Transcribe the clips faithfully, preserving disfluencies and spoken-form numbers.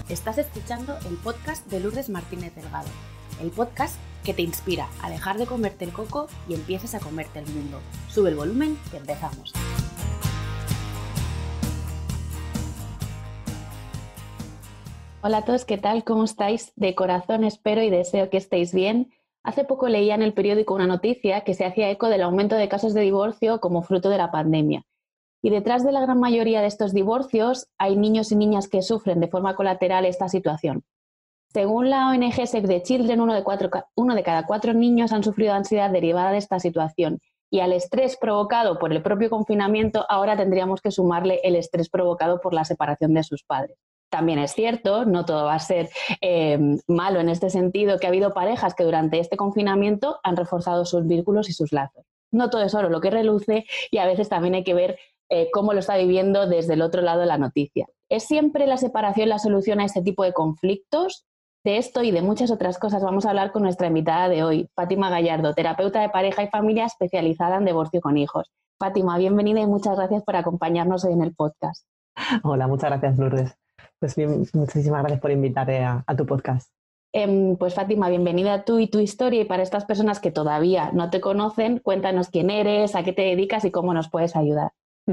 Estás escuchando el podcast de Lourdes Martínez Delgado, el podcast que te inspira a dejar de comerte el coco y empieces a comerte el mundo. Sube el volumen y empezamos. Hola a todos, ¿qué tal? ¿Cómo estáis? De corazón espero y deseo que estéis bien. Hace poco leía en el periódico una noticia que se hacía eco del aumento de casos de divorcio como fruto de la pandemia. Y detrás de la gran mayoría de estos divorcios hay niños y niñas que sufren de forma colateral esta situación. Según la O N G Save the Children, uno de, cuatro, uno de cada cuatro niños han sufrido ansiedad derivada de esta situación. Y al estrés provocado por el propio confinamiento, ahora tendríamos que sumarle el estrés provocado por la separación de sus padres. También es cierto, no todo va a ser eh, malo en este sentido, que ha habido parejas que durante este confinamiento han reforzado sus vínculos y sus lazos. No todo es oro lo que reluce y a veces también hay que ver eh, cómo lo está viviendo desde el otro lado de la noticia. ¿Es siempre la separación la solución a este tipo de conflictos? De esto y de muchas otras cosas vamos a hablar con nuestra invitada de hoy, Fátima Gallardo, terapeuta de pareja y familia especializada en divorcio con hijos. Fátima, bienvenida y muchas gracias por acompañarnos hoy en el podcast. Hola, muchas gracias, Lourdes. Pues bien, muchísimas gracias por invitarme a, a tu podcast. Eh, pues Fátima, bienvenida tú y tu historia, y para estas personas que todavía no te conocen, cuéntanos quién eres, a qué te dedicas y cómo nos puedes ayudar.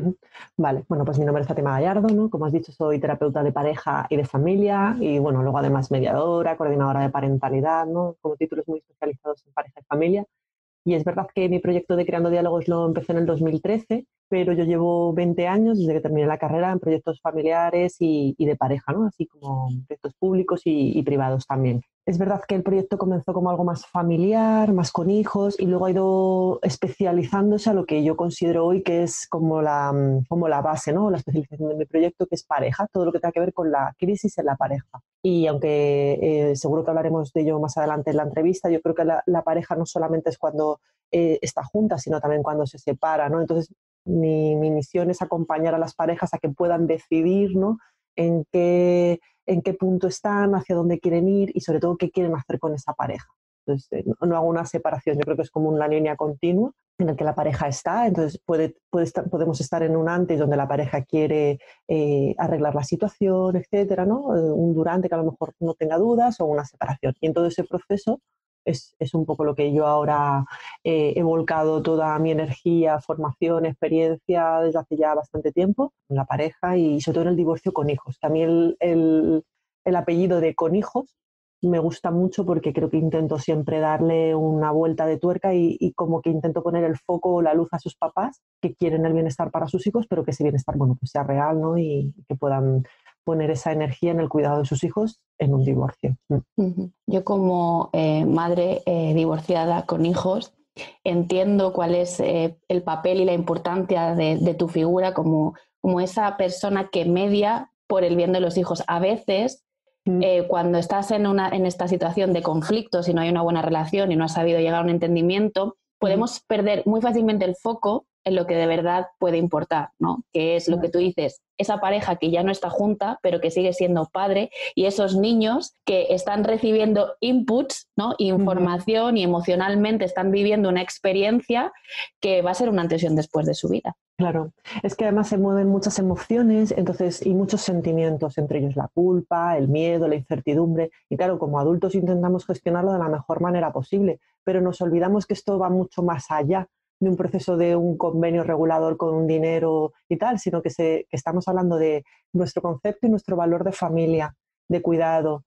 Vale, bueno, pues mi nombre es Fátima Gallardo, ¿no? Como has dicho, soy terapeuta de pareja y de familia y, bueno, luego además mediadora, coordinadora de parentalidad, ¿no? Como títulos muy especializados en pareja y familia. Y es verdad que mi proyecto de Creando Diálogos lo empecé en el dos mil trece, pero yo llevo veinte años desde que terminé la carrera en proyectos familiares y, y de pareja, ¿no? Así como proyectos públicos y, y privados también. Es verdad que el proyecto comenzó como algo más familiar, más con hijos, y luego ha ido especializándose a lo que yo considero hoy que es como la, como la base, ¿no? La especialización de mi proyecto, que es pareja, todo lo que tenga que ver con la crisis en la pareja. Y aunque eh, seguro que hablaremos de ello más adelante en la entrevista, yo creo que la, la pareja no solamente es cuando eh, está junta, sino también cuando se separa, ¿no? Entonces, mi, mi misión es acompañar a las parejas a que puedan decidir, ¿no? en qué, en qué punto están, hacia dónde quieren ir y sobre todo qué quieren hacer con esa pareja. Entonces, eh, no, no hago una separación, yo creo que es como una línea continua en la que la pareja está, entonces puede, puede estar, podemos estar en un antes donde la pareja quiere eh, arreglar la situación, etcétera, ¿no? Eh, un durante que a lo mejor no tenga dudas o una separación. Y en todo ese proceso es, es un poco lo que yo ahora eh, he volcado toda mi energía, formación, experiencia desde hace ya bastante tiempo en la pareja y sobre todo en el divorcio con hijos. También el, el, el apellido de con hijos me gusta mucho porque creo que intento siempre darle una vuelta de tuerca y, y como que intento poner el foco o la luz a sus papás que quieren el bienestar para sus hijos, pero que ese bienestar, bueno, pues sea real, ¿no? Y que puedan poner esa energía en el cuidado de sus hijos en un divorcio. Uh-huh. Yo como eh, madre eh, divorciada con hijos entiendo cuál es eh, el papel y la importancia de, de tu figura como, como esa persona que media por el bien de los hijos. A veces Eh, cuando estás en, una, en esta situación de conflictos y no hay una buena relación y no has sabido llegar a un entendimiento, podemos uh-huh. perder muy fácilmente el foco en lo que de verdad puede importar, ¿no? Que es lo uh-huh. que tú dices, esa pareja que ya no está junta, pero que sigue siendo padre, y esos niños que están recibiendo inputs, ¿no? Información uh-huh. y emocionalmente están viviendo una experiencia que va a ser una antes y un después de su vida. Claro, es que además se mueven muchas emociones, entonces, y muchos sentimientos, entre ellos la culpa, el miedo, la incertidumbre, y claro, como adultos intentamos gestionarlo de la mejor manera posible, pero nos olvidamos que esto va mucho más allá de un proceso de un convenio regulador con un dinero y tal, sino que, se, que estamos hablando de nuestro concepto y nuestro valor de familia, de cuidado,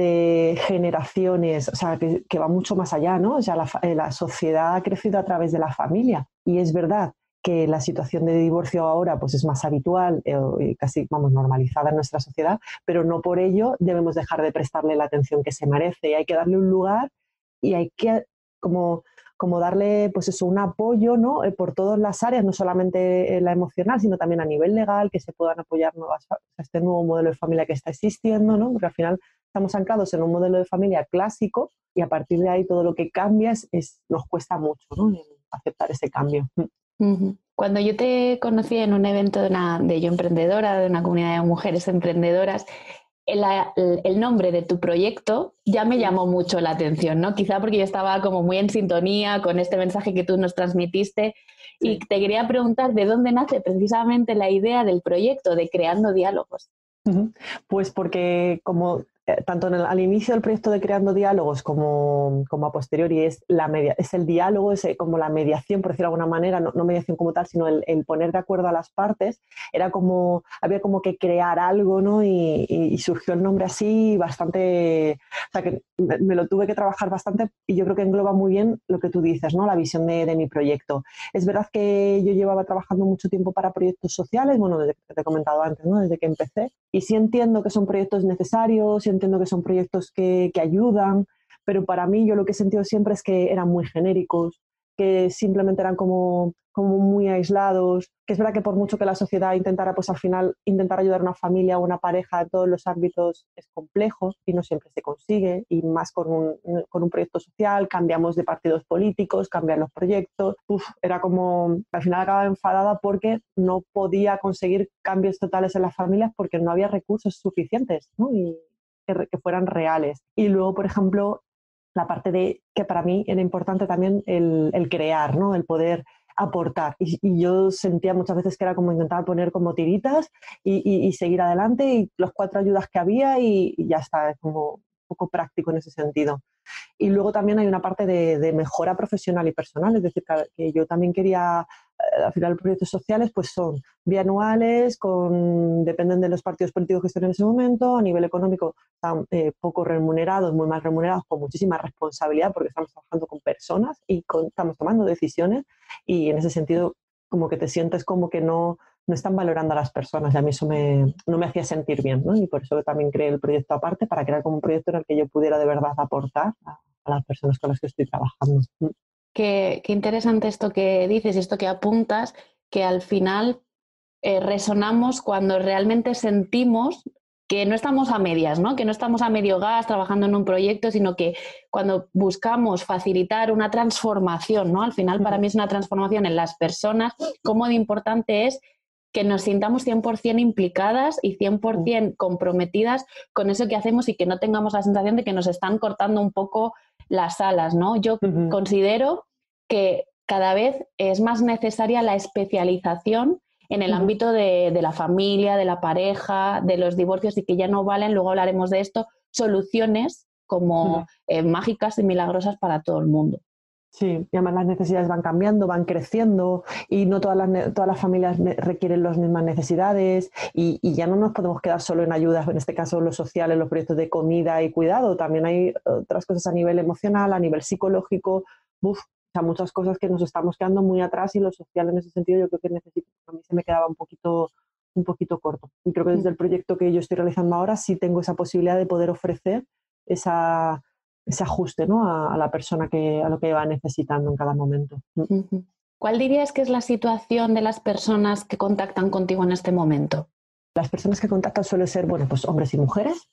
de generaciones, o sea, que, que va mucho más allá, ¿no? O sea, la, la sociedad ha crecido a través de la familia, y es verdad que la situación de divorcio ahora pues es más habitual eh, casi vamos normalizada en nuestra sociedad, pero no por ello debemos dejar de prestarle la atención que se merece y hay que darle un lugar y hay que como, como darle pues eso, un apoyo, ¿no? eh, por todas las áreas, no solamente la emocional, sino también a nivel legal, que se puedan apoyar nuevas, este nuevo modelo de familia que está existiendo, ¿no? Porque al final estamos anclados en un modelo de familia clásico y a partir de ahí todo lo que cambia es, es, nos cuesta mucho, ¿no? aceptar ese cambio. Uh-huh. Cuando yo te conocí en un evento de, una, de Yo Emprendedora, de una comunidad de mujeres emprendedoras, el, el nombre de tu proyecto ya me llamó mucho la atención, ¿no? Quizá porque yo estaba como muy en sintonía con este mensaje que tú nos transmitiste y sí. Te quería preguntar de dónde nace precisamente la idea del proyecto de Creando Diálogos. Ujú. Pues porque como eh, tanto en el, al inicio del proyecto de Creando Diálogos como, como a posteriori es, la media, es el diálogo, es eh, como la mediación, por decirlo de alguna manera, no, no mediación como tal, sino el, el poner de acuerdo a las partes, era como, había como que crear algo, ¿no? Y, y, y surgió el nombre así bastante, o sea que me, me, lo tuve que trabajar bastante y yo creo que engloba muy bien lo que tú dices, ¿no? La visión de, de mi proyecto. Es verdad que yo llevaba trabajando mucho tiempo para proyectos sociales, bueno, desde que te he comentado antes, ¿no? Desde que empecé. Y sí entiendo que son proyectos necesarios, sí entiendo que son proyectos que, que ayudan, pero para mí yo lo que he sentido siempre es que eran muy genéricos, que simplemente eran como, como muy aislados, que es verdad que por mucho que la sociedad intentara, pues al final intentar ayudar a una familia o una pareja en todos los ámbitos es complejo y no siempre se consigue, y más con un, con un proyecto social, cambiamos de partidos políticos, cambian los proyectos, uf, era como, al final acababa enfadada porque no podía conseguir cambios totales en las familias porque no había recursos suficientes, ¿no? Y que, que fueran reales. Y luego, por ejemplo, la parte de que para mí era importante también el, el crear, ¿no? El poder aportar. Y, y, yo sentía muchas veces que era como intentar poner como tiritas y, y, y seguir adelante y los cuatro ayudas que había y, y ya está, es como un poco práctico en ese sentido. Y luego también hay una parte de, de mejora profesional y personal, es decir, que, que yo también quería, eh, al final, proyectos sociales pues son bianuales, con, dependen de los partidos políticos que estén en ese momento, a nivel económico están eh, poco remunerados, muy mal remunerados, con muchísima responsabilidad porque estamos trabajando con personas y con, estamos tomando decisiones y en ese sentido como que te sientes como que no, no están valorando a las personas y a mí eso me, no me hacía sentir bien, ¿no? Y por eso también creé el proyecto aparte, para crear como un proyecto en el que yo pudiera de verdad aportar a, a las personas con las que estoy trabajando. Qué, qué interesante esto que dices y esto que apuntas, que al final eh, resonamos cuando realmente sentimos que no estamos a medias, ¿no? Que no estamos a medio gas trabajando en un proyecto, sino que cuando buscamos facilitar una transformación, ¿no? Al final para mí es una transformación en las personas, cómo de importante es que nos sintamos cien por ciento implicadas y cien por ciento comprometidas con eso que hacemos y que no tengamos la sensación de que nos están cortando un poco las alas, ¿no? Yo uh-huh. considero que cada vez es más necesaria la especialización en el uh-huh. ámbito de, de la familia, de la pareja, de los divorcios y que ya no valen, luego hablaremos de esto, soluciones como uh-huh. eh, mágicas y milagrosas para todo el mundo. Sí, y además las necesidades van cambiando, van creciendo y no todas las, todas las familias requieren las mismas necesidades y, y ya no nos podemos quedar solo en ayudas, en este caso los sociales, los proyectos de comida y cuidado, también hay otras cosas a nivel emocional, a nivel psicológico, uf, o sea, muchas cosas que nos estamos quedando muy atrás y lo social en ese sentido yo creo que necesito, a mí se me quedaba un poquito, un poquito corto. Y creo que desde el proyecto que yo estoy realizando ahora sí tengo esa posibilidad de poder ofrecer esa... ese ajuste, ¿no? a, a la persona que a lo que va necesitando en cada momento. ¿Cuál dirías que es la situación de las personas que contactan contigo en este momento? Las personas que contactan suelen ser, bueno, pues hombres y mujeres.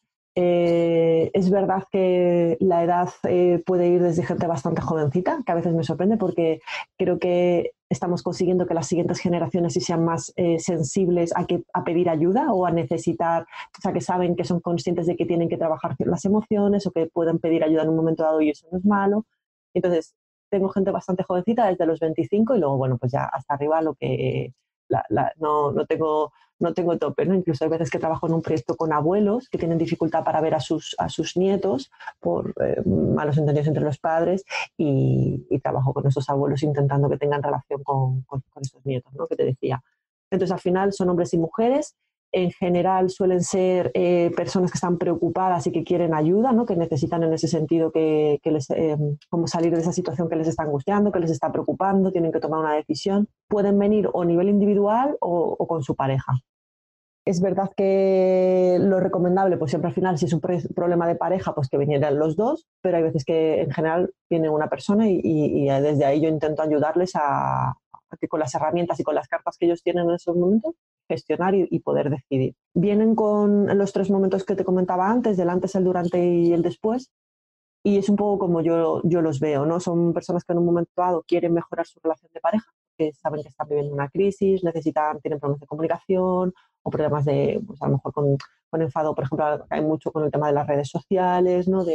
Eh, es verdad que la edad eh, puede ir desde gente bastante jovencita, que a veces me sorprende porque creo que estamos consiguiendo que las siguientes generaciones sí sean más eh, sensibles a, que, a pedir ayuda o a necesitar, o sea, que saben que son conscientes de que tienen que trabajar las emociones o que pueden pedir ayuda en un momento dado y eso no es malo. Entonces, tengo gente bastante jovencita desde los veinticinco y luego, bueno, pues ya hasta arriba lo que la, la, no, no tengo... no tengo tope, ¿no? Incluso hay veces que trabajo en un proyecto con abuelos que tienen dificultad para ver a sus, a sus nietos por eh, malos entendidos entre los padres y, y trabajo con esos abuelos intentando que tengan relación con, con, con esos nietos, ¿no? Que te decía. Entonces, al final son hombres y mujeres. En general suelen ser eh, personas que están preocupadas y que quieren ayuda, ¿no? Que necesitan en ese sentido que, que les, eh, como salir de esa situación que les está angustiando, que les está preocupando, tienen que tomar una decisión. Pueden venir o a nivel individual o, o con su pareja. Es verdad que lo recomendable, pues siempre al final, si es un problema de pareja, pues que vinieran los dos, pero hay veces que en general viene una persona y, y, y desde ahí yo intento ayudarles a, a que con las herramientas y con las cartas que ellos tienen en esos momentos, gestionar y, y poder decidir. Vienen con los tres momentos que te comentaba antes, del antes, el durante y el después, y es un poco como yo, yo los veo, ¿no? Son personas que en un momento dado quieren mejorar su relación de pareja, que saben que están viviendo una crisis, necesitan, tienen problemas de comunicación o problemas de, pues a lo mejor con, con enfado, por ejemplo, hay mucho con el tema de las redes sociales, ¿no? De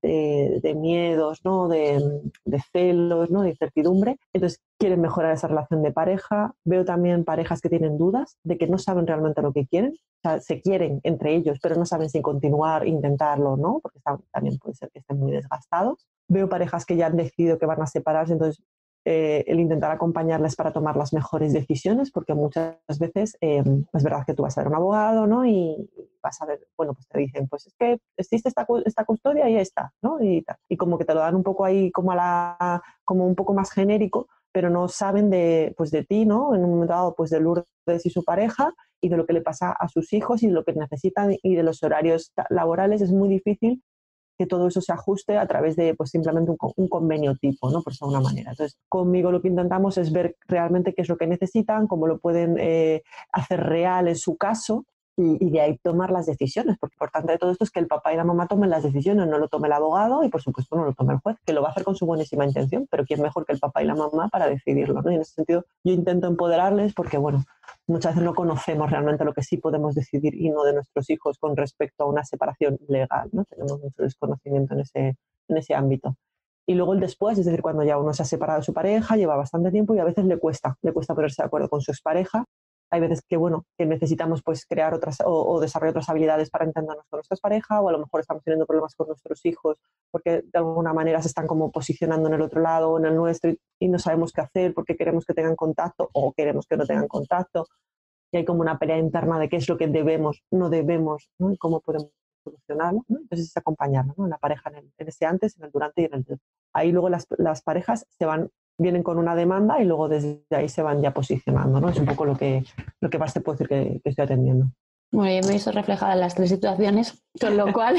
de, de miedos, ¿no? de, de celos, ¿no? de incertidumbre. Entonces quieren mejorar esa relación de pareja. Veo también parejas que tienen dudas de que no saben realmente lo que quieren. O sea, se quieren entre ellos, pero no saben si continuar, intentarlo, ¿no? Porque están, también puede ser que estén muy desgastados. Veo parejas que ya han decidido que van a separarse, entonces eh, el intentar acompañarles para tomar las mejores decisiones, porque muchas veces eh, es verdad que tú vas a ver un abogado, ¿no? Y vas a ver, bueno, pues te dicen, pues es que existe esta, esta custodia y ya está, ¿no? Y, y como que te lo dan un poco ahí como, a la, como un poco más genérico, pero no saben de, pues de ti, ¿no? En un momento dado, pues de Lourdes y su pareja y de lo que le pasa a sus hijos y de lo que necesitan y de los horarios laborales. Es muy difícil que todo eso se ajuste a través de pues simplemente un, un convenio tipo, ¿no? Por alguna manera. Entonces, conmigo lo que intentamos es ver realmente qué es lo que necesitan, cómo lo pueden eh, hacer real en su caso y, y de ahí tomar las decisiones, porque lo importante de todo esto es que el papá y la mamá tomen las decisiones, no lo tome el abogado y por supuesto no lo tome el juez, que lo va a hacer con su buenísima intención, pero quién mejor que el papá y la mamá para decidirlo, ¿no? Y en ese sentido yo intento empoderarles porque, bueno, muchas veces no conocemos realmente lo que sí podemos decidir y no de nuestros hijos con respecto a una separación legal, ¿no? Tenemos mucho desconocimiento en ese, en ese ámbito. Y luego el después, es decir, cuando ya uno se ha separado de su pareja, lleva bastante tiempo y a veces le cuesta, le cuesta ponerse de acuerdo con su expareja. Hay veces que, bueno, que necesitamos pues crear otras o, o desarrollar otras habilidades para entendernos con nuestra pareja, o a lo mejor estamos teniendo problemas con nuestros hijos porque de alguna manera se están como posicionando en el otro lado o en el nuestro y, y no sabemos qué hacer porque queremos que tengan contacto o queremos que no tengan contacto. Y hay como una pelea interna de qué es lo que debemos, no debemos, ¿no? Y cómo podemos solucionarlo, ¿no? Entonces es acompañarlo, ¿no? En la pareja, en, el, en ese antes, en el durante y en el después. Ahí luego las, las parejas se van, vienen con una demanda y luego desde ahí se van ya posicionando, ¿no? Es un poco lo que, lo que más te puedo decir que, que estoy atendiendo. Bueno, yo me he visto reflejada en las tres situaciones, con lo cual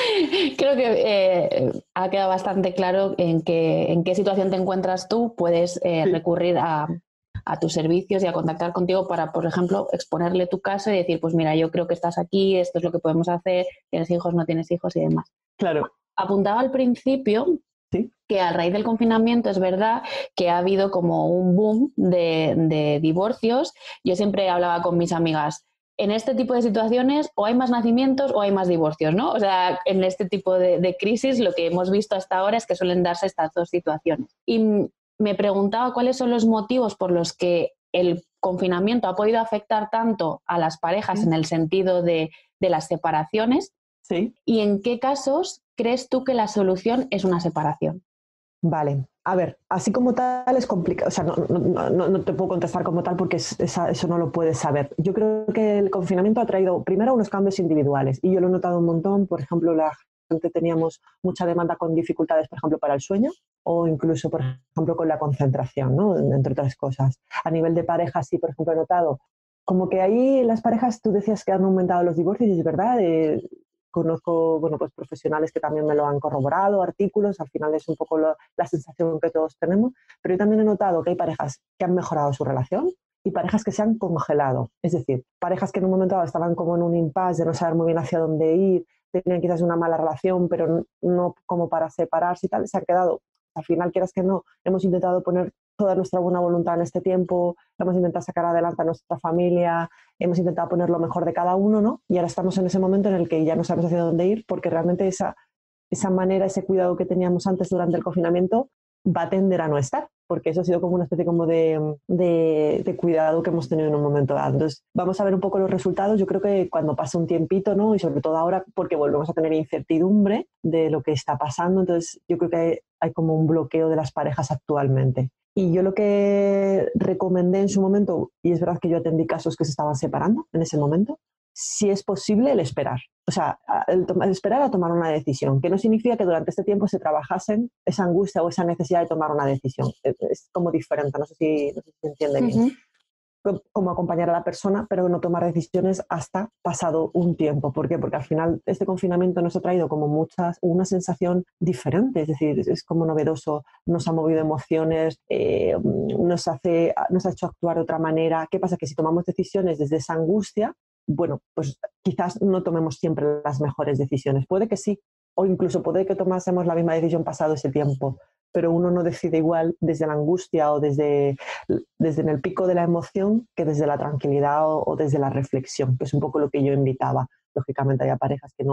creo que eh, ha quedado bastante claro en, que, en qué situación te encuentras tú. Puedes eh, sí. recurrir a, a tus servicios y a contactar contigo para, por ejemplo, exponerle tu caso y decir, pues mira, yo creo que estás aquí, esto es lo que podemos hacer, tienes hijos, no tienes hijos y demás. Claro. Apuntaba al principio ¿Sí? que a raíz del confinamiento es verdad que ha habido como un boom de, de divorcios. Yo siempre hablaba con mis amigas, en este tipo de situaciones o hay más nacimientos o hay más divorcios, ¿no? O sea, en este tipo de, de crisis lo que hemos visto hasta ahora es que suelen darse estas dos situaciones. Y me preguntaba cuáles son los motivos por los que el confinamiento ha podido afectar tanto a las parejas ¿Sí? en el sentido de, de las separaciones. Sí. ¿Y en qué casos crees tú que la solución es una separación? Vale, a ver, así como tal es complicado, o sea, no, no, no, no te puedo contestar como tal porque es, esa, eso no lo puedes saber. Yo creo que el confinamiento ha traído primero unos cambios individuales y yo lo he notado un montón. Por ejemplo, la gente teníamos mucha demanda con dificultades, por ejemplo, para el sueño o incluso, por ejemplo, con la concentración, ¿no? Entre otras cosas. A nivel de pareja, sí, por ejemplo, he notado como que ahí las parejas, tú decías que han aumentado los divorcios y es verdad, eh, conozco bueno, pues profesionales que también me lo han corroborado, artículos, al final es un poco lo, la sensación que todos tenemos, pero yo también he notado que hay parejas que han mejorado su relación y parejas que se han congelado, es decir, parejas que en un momento dado estaban como en un impasse de no saber muy bien hacia dónde ir, tenían quizás una mala relación, pero no como para separarse y tal, se han quedado, al final quieras que no, hemos intentado poner toda nuestra buena voluntad en este tiempo, hemos intentado sacar adelante a nuestra familia, hemos intentado poner lo mejor de cada uno, ¿no? Y ahora estamos en ese momento en el que ya no sabemos hacia dónde ir porque realmente esa, esa manera, ese cuidado que teníamos antes durante el confinamiento va a tender a no estar, porque eso ha sido como una especie como de, de, de cuidado que hemos tenido en un momento dado. Entonces, vamos a ver un poco los resultados. Yo creo que cuando pase un tiempito, ¿no? Y sobre todo ahora, porque volvemos a tener incertidumbre de lo que está pasando, entonces yo creo que hay, hay como un bloqueo de las parejas actualmente. Y yo lo que recomendé en su momento, y es verdad que yo atendí casos que se estaban separando en ese momento, si es posible el esperar. O sea, el, el esperar a tomar una decisión, que no significa que durante este tiempo se trabajasen esa angustia o esa necesidad de tomar una decisión. Es, es como diferente, no sé si, no sé si se entiende bien. Uh-huh. Como acompañar a la persona, pero no tomar decisiones hasta pasado un tiempo. ¿Por qué? Porque al final este confinamiento nos ha traído como muchas, una sensación diferente, es decir, es como novedoso, nos ha movido emociones, eh, nos, hace, nos ha hecho actuar de otra manera. ¿Qué pasa? Que si tomamos decisiones desde esa angustia, bueno, pues quizás no tomemos siempre las mejores decisiones. Puede que sí, o incluso puede que tomásemos la misma decisión pasado ese tiempo, pero uno no decide igual desde la angustia o desde, desde en el pico de la emoción que desde la tranquilidad o, o desde la reflexión, que es un poco lo que yo invitaba. Lógicamente hay parejas que no,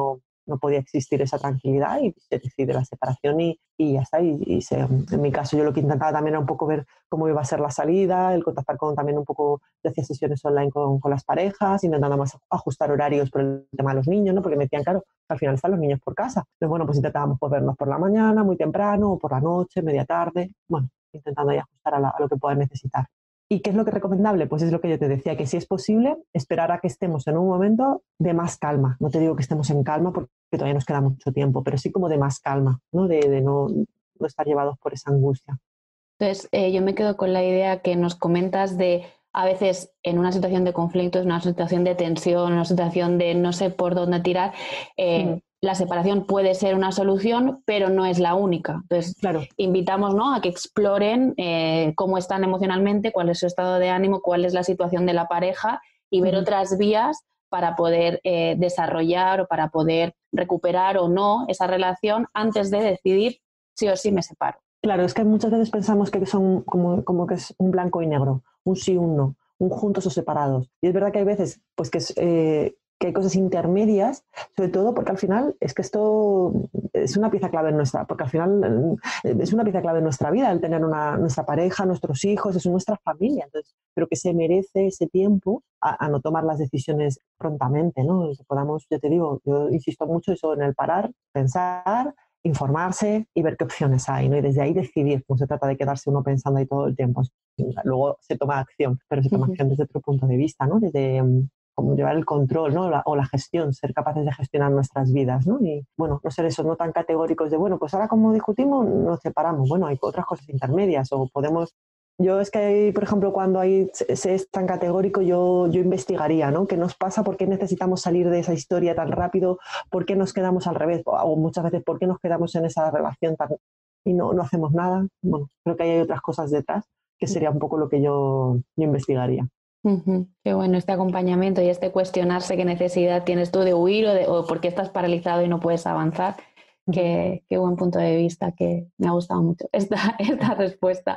no podía existir esa tranquilidad y se decide la separación y, y ya está. Y, y se, en mi caso yo lo que intentaba también era un poco ver cómo iba a ser la salida, el contactar con también un poco, yo hacía sesiones online con, con las parejas, intentando más ajustar horarios por el tema de los niños, ¿no? Porque me decían, claro, al final están los niños por casa. Entonces, bueno, pues intentábamos pues, vernos por la mañana, muy temprano, o por la noche, media tarde, bueno, intentando ahí ajustar a, la, a lo que puedan necesitar. ¿Y qué es lo que es recomendable? Pues es lo que yo te decía, que si es posible, esperar a que estemos en un momento de más calma. No te digo que estemos en calma porque todavía nos queda mucho tiempo, pero sí como de más calma, ¿no? De, de no, no estar llevados por esa angustia. Entonces, eh, yo me quedo con la idea que nos comentas de a veces en una situación de conflicto, en una situación de tensión, en una situación de no sé por dónde tirar, eh, mm. la separación puede ser una solución, pero no es la única. Entonces, claro. invitamos, ¿no?, a que exploren eh, cómo están emocionalmente, cuál es su estado de ánimo, cuál es la situación de la pareja y ver uh-huh. otras vías para poder eh, desarrollar o para poder recuperar o no esa relación antes de decidir sí o sí me separo. Claro, es que muchas veces pensamos que son como, como que es un blanco y negro, un sí, un no, un juntos o separados. Y es verdad que hay veces pues, que, es, eh, que hay cosas intermedias, sobre todo porque al final es que esto es una pieza clave en nuestra, porque al final es una pieza clave en nuestra vida, el tener una, nuestra pareja, nuestros hijos, es nuestra familia. Entonces, pero que se merece ese tiempo a, a no tomar las decisiones prontamente, ¿no? Que podamos, yo te digo, yo insisto mucho eso en el parar, pensar, informarse y ver qué opciones hay, ¿no? Y desde ahí decidir. No se trata de quedarse uno pensando ahí todo el tiempo. Luego se toma acción, pero se toma acción desde otro punto de vista, ¿no? Desde um, como llevar el control, ¿no? La, o la gestión, ser capaces de gestionar nuestras vidas, ¿no? Y, bueno, no ser esos no tan categóricos de, bueno, pues ahora como discutimos, nos separamos. Bueno, hay otras cosas intermedias o podemos... Yo es que, hay, por ejemplo, cuando hay, se, se es tan categórico, yo, yo investigaría, ¿no? ¿Qué nos pasa? ¿Por qué necesitamos salir de esa historia tan rápido? ¿Por qué nos quedamos al revés? O muchas veces, ¿por qué nos quedamos en esa relación tan, y no, no hacemos nada? Bueno, creo que hay otras cosas detrás, que sería un poco lo que yo, yo investigaría. Uh-huh. Qué bueno, este acompañamiento y este cuestionarse qué necesidad tienes tú de huir o, de, o por qué estás paralizado y no puedes avanzar. Qué, qué buen punto de vista, que me ha gustado mucho esta, esta respuesta.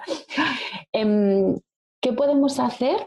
Eh, ¿Qué podemos hacer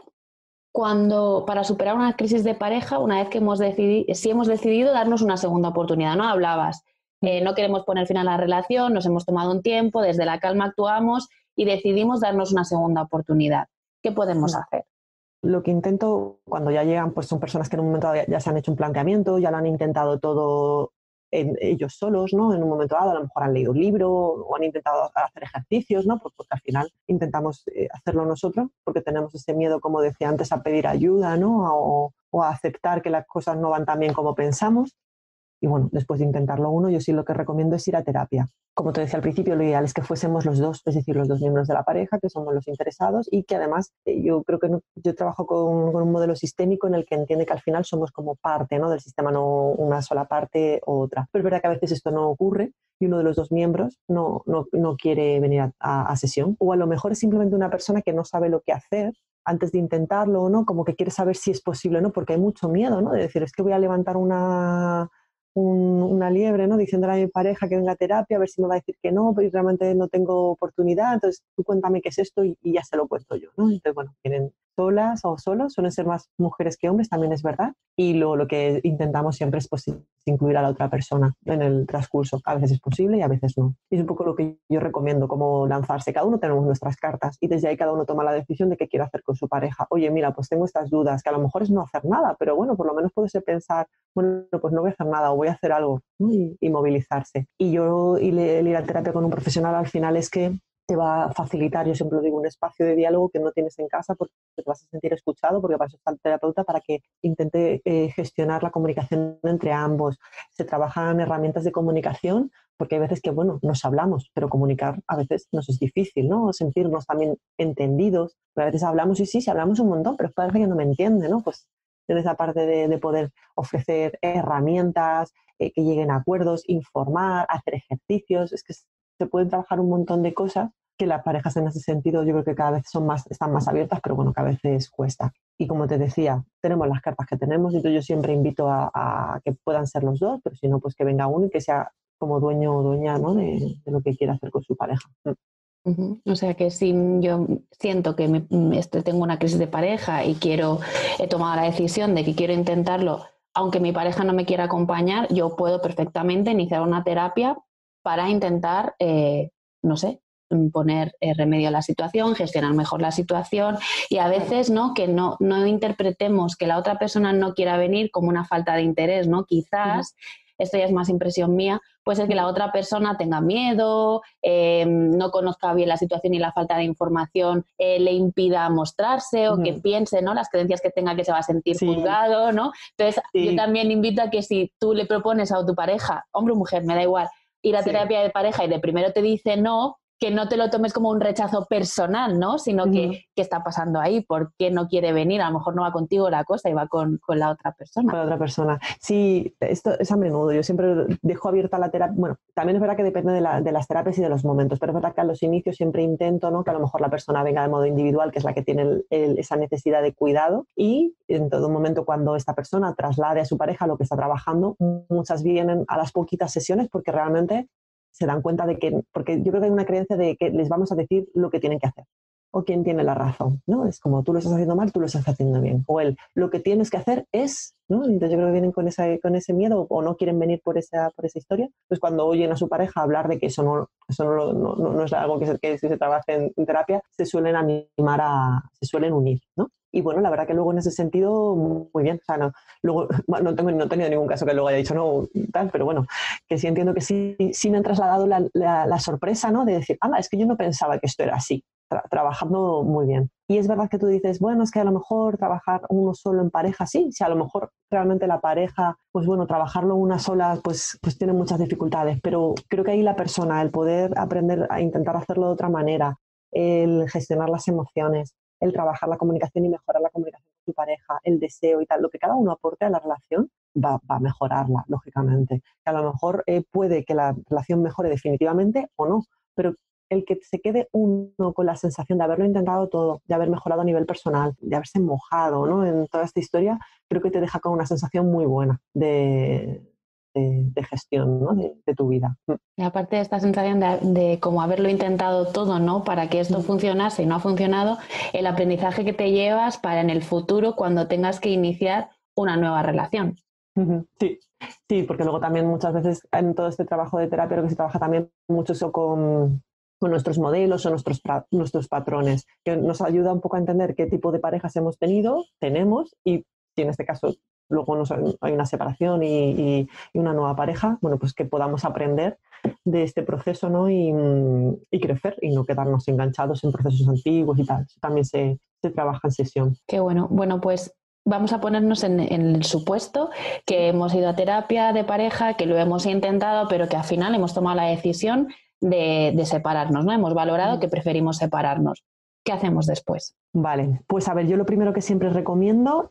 cuando, para superar una crisis de pareja una vez que hemos decidido, si hemos decidido darnos una segunda oportunidad? No hablabas, eh, no queremos poner fin a la relación, nos hemos tomado un tiempo, desde la calma actuamos y decidimos darnos una segunda oportunidad. ¿Qué podemos hacer? Lo que intento cuando ya llegan, pues son personas que en un momento ya, ya se han hecho un planteamiento, ya lo han intentado todo en, ellos solos, ¿no? En un momento dado, a lo mejor han leído un libro o han intentado hacer ejercicios, ¿no? Pues porque al final intentamos eh, hacerlo nosotros, porque tenemos ese miedo, como decía antes, a pedir ayuda, ¿no? O, o a aceptar que las cosas no van tan bien como pensamos. Y bueno, después de intentarlo uno, yo sí lo que recomiendo es ir a terapia. Como te decía al principio, lo ideal es que fuésemos los dos, es decir, los dos miembros de la pareja, que somos los interesados y que además eh, yo creo que no, yo trabajo con, con un modelo sistémico en el que entiende que al final somos como parte, ¿no?, del sistema, no una sola parte u otra. Pero es verdad que a veces esto no ocurre y uno de los dos miembros no, no, no quiere venir a, a, a sesión. O a lo mejor es simplemente una persona que no sabe lo que hacer antes de intentarlo, ¿no? Como que quiere saber si es posible, ¿no? Porque hay mucho miedo, ¿no? De decir, es que voy a levantar una... Un, una liebre, ¿no? Diciéndole a mi pareja que venga a terapia, a ver si me va a decir que no, pero realmente no tengo oportunidad, entonces tú cuéntame qué es esto y, y ya se lo cuento yo, ¿no? Entonces, bueno, vienen solas o solos, suelen ser más mujeres que hombres, también es verdad, y lo, lo que intentamos siempre es pues, incluir a la otra persona en el transcurso, a veces es posible y a veces no. Y es un poco lo que yo recomiendo, cómo lanzarse, cada uno tenemos nuestras cartas y desde ahí cada uno toma la decisión de qué quiere hacer con su pareja. Oye, mira, pues tengo estas dudas, que a lo mejor es no hacer nada, pero bueno, por lo menos puede ser pensar, bueno, pues no voy a hacer nada o voy a hacer algo, ¿no? y, y movilizarse. Y yo, y el ir a terapia con un profesional al final es que te va a facilitar, yo siempre lo digo, un espacio de diálogo que no tienes en casa porque te vas a sentir escuchado, porque para eso está el terapeuta, para que intente eh, gestionar la comunicación entre ambos. Se trabajan herramientas de comunicación porque hay veces que, bueno, nos hablamos, pero comunicar a veces nos es difícil, ¿no? Sentirnos también entendidos. Pero a veces hablamos y sí, sí, hablamos un montón, pero parece que no me entiende, ¿no? Pues en esa parte de, de poder ofrecer herramientas, eh, que lleguen a acuerdos, informar, hacer ejercicios, es que se pueden trabajar un montón de cosas que las parejas en ese sentido yo creo que cada vez son más, están más abiertas, pero bueno, que a veces cuesta. Y como te decía, tenemos las cartas que tenemos y entonces yo siempre invito a, a que puedan ser los dos, pero si no, pues que venga uno y que sea como dueño o dueña, ¿no?, de, de lo que quiera hacer con su pareja. Uh-huh. O sea que si yo siento que me, este, tengo una crisis de pareja y quiero, he tomado la decisión de que quiero intentarlo, aunque mi pareja no me quiera acompañar, yo puedo perfectamente iniciar una terapia para intentar, eh, no sé, poner eh, remedio a la situación, gestionar mejor la situación y a veces, ¿no? Que no, no interpretemos que la otra persona no quiera venir como una falta de interés, ¿no? Quizás, uh-huh. Esto ya es más impresión mía, puede ser que la otra persona tenga miedo, eh, no conozca bien la situación y la falta de información eh, le impida mostrarse o uh-huh. que piense, ¿no? Las creencias que tenga que se va a sentir sí. juzgado, ¿no? Entonces, sí. yo también invito a que si tú le propones a tu pareja, hombre o mujer, me da igual, ir a sí. terapia de pareja y de primero te dice no, que no te lo tomes como un rechazo personal, ¿no? Sino uh-huh. que, ¿qué está pasando ahí? ¿Por qué no quiere venir? A lo mejor no va contigo la cosa y va con, con la otra persona. Con la otra persona. Sí, esto es a menudo. Yo siempre dejo abierta la terapia. Bueno, también es verdad que depende de, la, de las terapias y de los momentos, pero es verdad que a los inicios siempre intento, ¿no? Que a lo mejor la persona venga de modo individual, que es la que tiene el, el, esa necesidad de cuidado, y en todo momento cuando esta persona traslade a su pareja lo que está trabajando, muchas vienen a las poquitas sesiones porque realmente se dan cuenta de que, porque yo creo que hay una creencia de que les vamos a decir lo que tienen que hacer o quién tiene la razón, ¿no? Es como tú lo estás haciendo mal, tú lo estás haciendo bien, o el lo que tienes que hacer es, ¿no? Entonces yo creo que vienen con, esa, con ese miedo o no quieren venir por esa, por esa historia. Pues cuando oyen a su pareja hablar de que eso no, eso no, no, no, no es algo que se, que se trabaje en, en terapia, se suelen animar a, se suelen unir, ¿no? Y bueno, la verdad que luego en ese sentido, muy bien. O sea, no, luego, no, tengo, no he tenido ningún caso que luego haya dicho no, tal, pero bueno, que sí entiendo que sí, sí me han trasladado la, la, la sorpresa, ¿no? De decir, ah, es que yo no pensaba que esto era así. Tra- trabajando muy bien. Y es verdad que tú dices, bueno, es que a lo mejor trabajar uno solo en pareja, sí, si a lo mejor realmente la pareja, pues bueno, trabajarlo una sola, pues, pues tiene muchas dificultades, pero creo que ahí la persona, el poder aprender a intentar hacerlo de otra manera, el gestionar las emociones, el trabajar la comunicación y mejorar la comunicación con tu pareja, el deseo y tal, lo que cada uno aporte a la relación va, va a mejorarla, lógicamente. Que a lo mejor eh, puede que la relación mejore definitivamente o no, pero el que se quede uno con la sensación de haberlo intentado todo, de haber mejorado a nivel personal, de haberse mojado, ¿no? En toda esta historia, creo que te deja con una sensación muy buena de, de, de gestión, ¿no? de, de tu vida. Y aparte de esta sensación de, de como haberlo intentado todo, ¿no? Para que esto funcionase y no ha funcionado, el aprendizaje que te llevas para en el futuro cuando tengas que iniciar una nueva relación. Sí, sí, porque luego también muchas veces en todo este trabajo de terapia lo que se trabaja también mucho eso con, con nuestros modelos o nuestros, nuestros patrones, que nos ayuda un poco a entender qué tipo de parejas hemos tenido, tenemos, y si en este caso luego nos, hay una separación y, y, y una nueva pareja, bueno, pues que podamos aprender de este proceso, ¿no? y, y crecer y no quedarnos enganchados en procesos antiguos y tal. Eso también se, se trabaja en sesión. Qué bueno. Bueno, pues vamos a ponernos en, en el supuesto que hemos ido a terapia de pareja, que lo hemos intentado, pero que al final hemos tomado la decisión de, de separarnos, ¿no? Hemos valorado que preferimos separarnos. ¿Qué hacemos después? Vale, pues a ver, yo lo primero que siempre recomiendo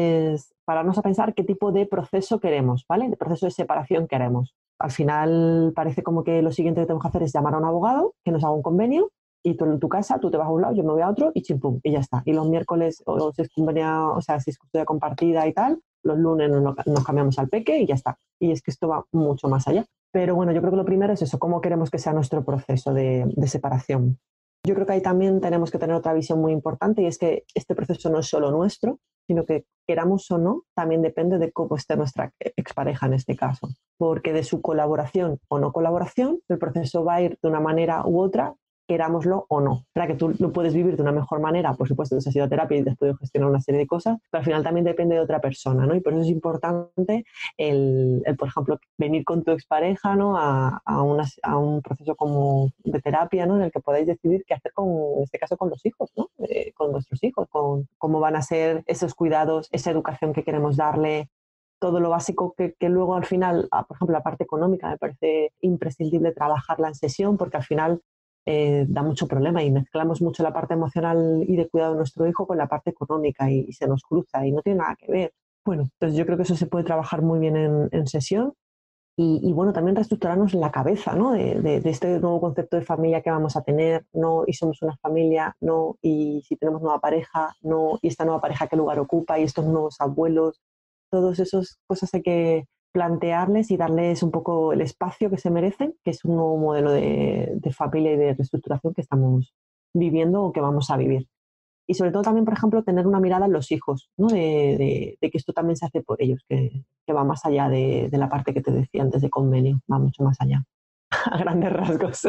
es pararnos a pensar qué tipo de proceso queremos, ¿vale? De proceso de separación queremos. Al final parece como que lo siguiente que tenemos que hacer es llamar a un abogado que nos haga un convenio y tú en tu casa, tú te vas a un lado, yo me voy a otro y chimpum, y ya está. Y los miércoles, o si es convenio, o sea, si es custodia compartida y tal, los lunes nos, nos cambiamos al peque y ya está. Y es que esto va mucho más allá. Pero bueno, yo creo que lo primero es eso, cómo queremos que sea nuestro proceso de, de separación. Yo creo que ahí también tenemos que tener otra visión muy importante y es que este proceso no es solo nuestro, sino que queramos o no, también depende de cómo esté nuestra expareja en este caso. Porque de su colaboración o no colaboración, el proceso va a ir de una manera u otra, querámoslo o no. Para que tú lo puedes vivir de una mejor manera, por supuesto, si has ido a terapia y te has podido gestionar una serie de cosas, pero al final también depende de otra persona, ¿no? Y por eso es importante el, el por ejemplo, venir con tu expareja, ¿no? a, a, una, a un proceso como de terapia, ¿no? En el que podáis decidir qué hacer con, en este caso, con los hijos, ¿no? Eh, con vuestros hijos, con cómo van a ser esos cuidados, esa educación que queremos darle, todo lo básico que, que luego al final, por ejemplo, la parte económica, me parece imprescindible trabajarla en sesión porque al final Eh, da mucho problema y mezclamos mucho la parte emocional y de cuidado de nuestro hijo con la parte económica y, y se nos cruza y no tiene nada que ver. Bueno, entonces yo creo que eso se puede trabajar muy bien en, en sesión y, y bueno, también reestructurarnos la cabeza, ¿no? De, de, de este nuevo concepto de familia que vamos a tener, no, y somos una familia, no, y si tenemos nueva pareja, no, y esta nueva pareja qué lugar ocupa y estos nuevos abuelos, todas esas cosas hay que plantearles y darles un poco el espacio que se merecen, que es un nuevo modelo de, de familia y de reestructuración que estamos viviendo o que vamos a vivir. y sobre todo también, por ejemplo, tener una mirada en los hijos, ¿no? de, de, de que esto también se hace por ellos, que, que va más allá de, de la parte que te decía antes de convenio, va mucho más allá, a grandes rasgos.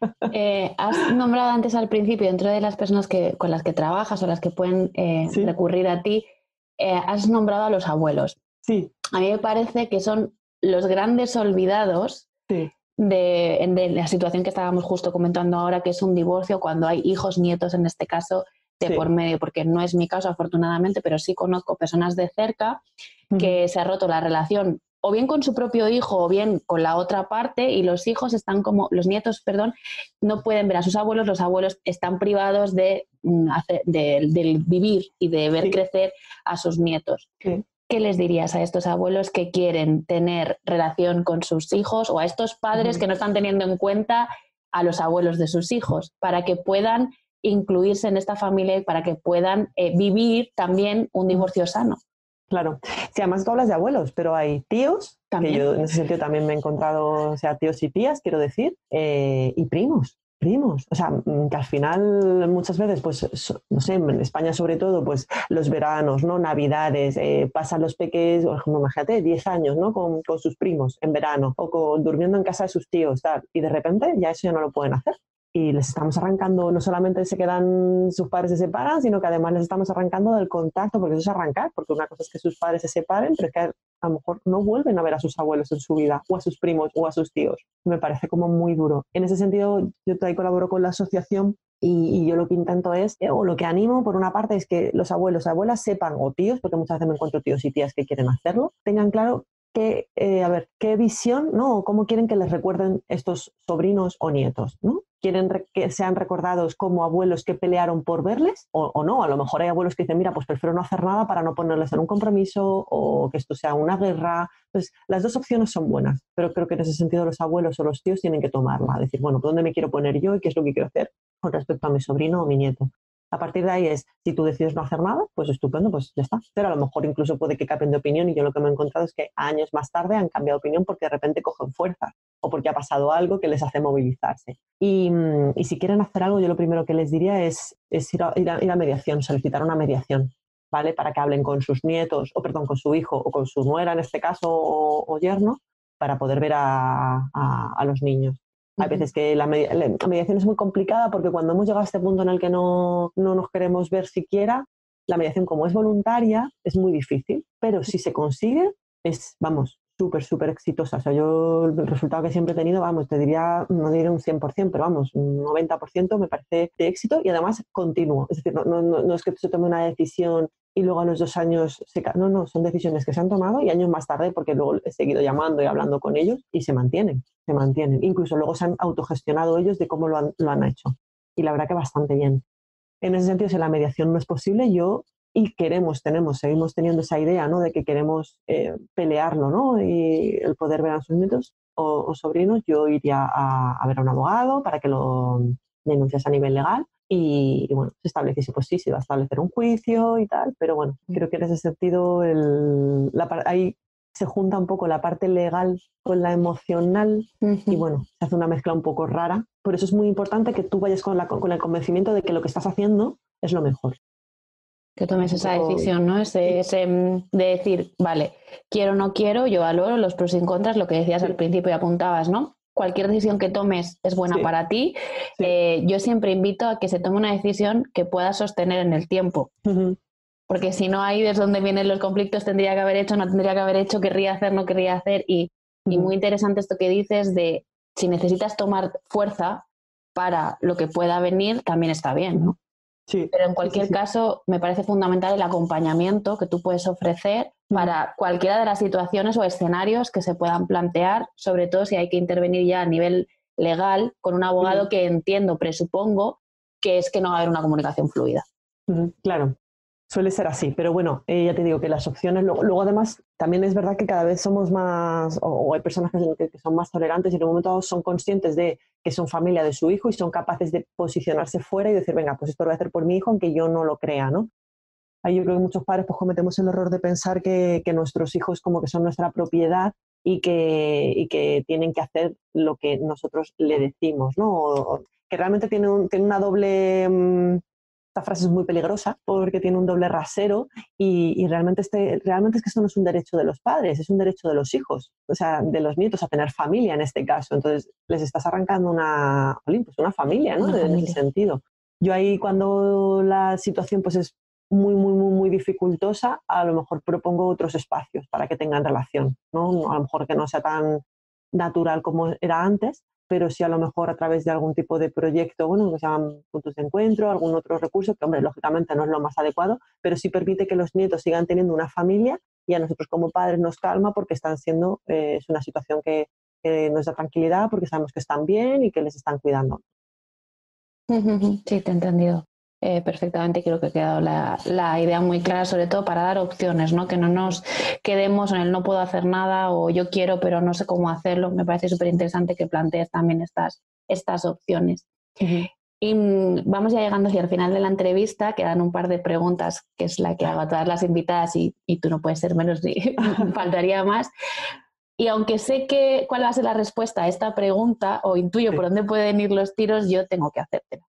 Eh, has nombrado antes al principio, dentro de las personas que, con las que trabajas o las que pueden eh, ¿sí? recurrir a ti, eh, has nombrado a los abuelos. Sí. A mí me parece que son los grandes olvidados sí. de, de la situación que estábamos justo comentando ahora, que es un divorcio cuando hay hijos, nietos en este caso, de sí. por medio, porque no es mi caso afortunadamente, pero sí conozco personas de cerca que uh-huh. se ha roto la relación o bien con su propio hijo o bien con la otra parte, y los hijos están como, los nietos, perdón, no pueden ver a sus abuelos, los abuelos están privados de, de, de, de vivir y de ver sí. crecer a sus nietos. Sí. ¿Qué les dirías a estos abuelos que quieren tener relación con sus hijos, o a estos padres uh-huh. que no están teniendo en cuenta a los abuelos de sus hijos, para que puedan incluirse en esta familia y para que puedan eh, vivir también un divorcio sano? Claro. Sí, además tú hablas de abuelos, pero hay tíos, ¿también? Que yo en ese sentido también me he encontrado, o sea, tíos y tías, quiero decir, eh, y primos, primos. O sea, que al final muchas veces, pues, so, no sé, en España sobre todo, pues los veranos, ¿no? Navidades, eh, pasan los peques, por ejemplo, imagínate, diez años, ¿no? Con, con sus primos en verano, o con, durmiendo en casa de sus tíos, tal, y de repente ya eso ya no lo pueden hacer. Y les estamos arrancando, no solamente se quedan, sus padres se separan, sino que además les estamos arrancando del contacto, porque eso es arrancar, porque una cosa es que sus padres se separen, pero es que a lo mejor no vuelven a ver a sus abuelos en su vida, o a sus primos, o a sus tíos. Me parece como muy duro. En ese sentido, yo todavía colaboro con la asociación y, y yo lo que intento es, eh, o lo que animo por una parte es que los abuelos, abuelas sepan, o tíos, porque muchas veces me encuentro tíos y tías que quieren hacerlo, tengan claro que, eh, a ver, qué visión, ¿no? O cómo quieren que les recuerden estos sobrinos o nietos, ¿no? ¿Quieren que sean recordados como abuelos que pelearon por verles? O, o no, a lo mejor hay abuelos que dicen, mira, pues prefiero no hacer nada para no ponerles en un compromiso o que esto sea una guerra. Entonces, las dos opciones son buenas, pero creo que en ese sentido los abuelos o los tíos tienen que tomarla, decir, bueno, ¿dónde me quiero poner yo y qué es lo que quiero hacer con respecto a mi sobrino o mi nieto? A partir de ahí es, si tú decides no hacer nada, pues estupendo, pues ya está. Pero a lo mejor incluso puede que cambien de opinión, y yo lo que me he encontrado es que años más tarde han cambiado de opinión porque de repente cogen fuerza o porque ha pasado algo que les hace movilizarse. Y, y si quieren hacer algo, yo lo primero que les diría es, es ir, a, ir, a, ir a mediación, solicitar una mediación, ¿vale? Para que hablen con sus nietos, o perdón, con su hijo o con su nuera en este caso, o, o yerno, para poder ver a, a, a los niños. Hay veces que la, med la mediación es muy complicada porque cuando hemos llegado a este punto en el que no, no nos queremos ver siquiera, la mediación, como es voluntaria, es muy difícil, pero si se consigue, es, vamos, súper, súper exitosa. O sea, yo el resultado que siempre he tenido, vamos, te diría, no diré un cien por ciento, pero vamos, un noventa por ciento me parece de éxito y además continuo. Es decir, no, no, no es que se tome una decisión y luego a los dos años se ca no, no, son decisiones que se han tomado y años más tarde, porque luego he seguido llamando y hablando con ellos y se mantienen, se mantienen. Incluso luego se han autogestionado ellos de cómo lo han, lo han hecho. Y la verdad que bastante bien. En ese sentido, si la mediación no es posible, yo, y queremos, tenemos, seguimos teniendo esa idea, ¿no? De que queremos eh, pelearlo, ¿no? Y el poder ver a sus nietos o, o sobrinos, yo iría a, a ver a un abogado para que lo denunciase a nivel legal. Y, y bueno, se estableciese, pues sí, se va a establecer un juicio y tal, pero bueno, creo que en ese sentido el, la, ahí se junta un poco la parte legal con la emocional uh-huh. y bueno, se hace una mezcla un poco rara. Por eso es muy importante que tú vayas con, la, con el convencimiento de que lo que estás haciendo es lo mejor. Que tomes esa decisión, ¿no? Ese, ese de decir, vale, quiero o no quiero, yo valoro los pros y contras, lo que decías sí. al principio y apuntabas, ¿no? Cualquier decisión que tomes es buena sí. para ti. Sí. Eh, yo siempre invito a que se tome una decisión que puedas sostener en el tiempo. Uh-huh. Porque si no, ahí es donde vienen los conflictos, tendría que haber hecho, no tendría que haber hecho, querría hacer, no querría hacer. Y, uh-huh. y muy interesante esto que dices de si necesitas tomar fuerza para lo que pueda venir, también está bien, ¿no? Sí. Pero en cualquier sí, sí, sí. caso, me parece fundamental el acompañamiento que tú puedes ofrecer uh-huh. para cualquiera de las situaciones o escenarios que se puedan plantear, sobre todo si hay que intervenir ya a nivel legal con un abogado uh-huh. que entiendo, presupongo, que es que no va a haber una comunicación fluida. Uh-huh. Claro. Suele ser así, pero bueno, eh, ya te digo que las opciones, luego, luego además también es verdad que cada vez somos más, o, o hay personas que, que son más tolerantes y en un momento dado son conscientes de que son familia de su hijo y son capaces de posicionarse fuera y decir, venga, pues esto lo voy a hacer por mi hijo aunque yo no lo crea, ¿no? Ahí yo creo que muchos padres pues cometemos el error de pensar que, que nuestros hijos como que son nuestra propiedad y que, y que tienen que hacer lo que nosotros le decimos, ¿no? O, o que realmente tiene, un, tiene una doble... Mmm, esta frase es muy peligrosa porque tiene un doble rasero y, y realmente, este, realmente es que esto no es un derecho de los padres, es un derecho de los hijos, o sea, de los nietos a tener familia en este caso. Entonces, les estás arrancando una, pues una familia, ¿no? Una En familia. ese sentido. Yo ahí, cuando la situación pues es muy, muy, muy, muy dificultosa, a lo mejor propongo otros espacios para que tengan relación, ¿no? A lo mejor que no sea tan natural como era antes, pero sí a lo mejor a través de algún tipo de proyecto, bueno, que se llaman puntos de encuentro, algún otro recurso, que hombre, lógicamente no es lo más adecuado, pero sí permite que los nietos sigan teniendo una familia y a nosotros como padres nos calma porque están siendo, eh, es una situación que, que nos da tranquilidad porque sabemos que están bien y que les están cuidando. Sí, te he entendido eh, perfectamente. Creo que ha quedado la, la idea muy clara, sobre todo para dar opciones, ¿no? Que no nos quedemos en el no puedo hacer nada o yo quiero pero no sé cómo hacerlo. Me parece súper interesante que plantees también estas, estas opciones. Uh-huh. Y mm, vamos ya llegando hacia el final de la entrevista. Quedan un par de preguntas, que es la que hago a todas las invitadas y, y tú no puedes ser menos, ni faltaría más. Y aunque sé que cuál va a ser la respuesta a esta pregunta, o intuyo sí. por dónde pueden ir los tiros, yo tengo que hacértela.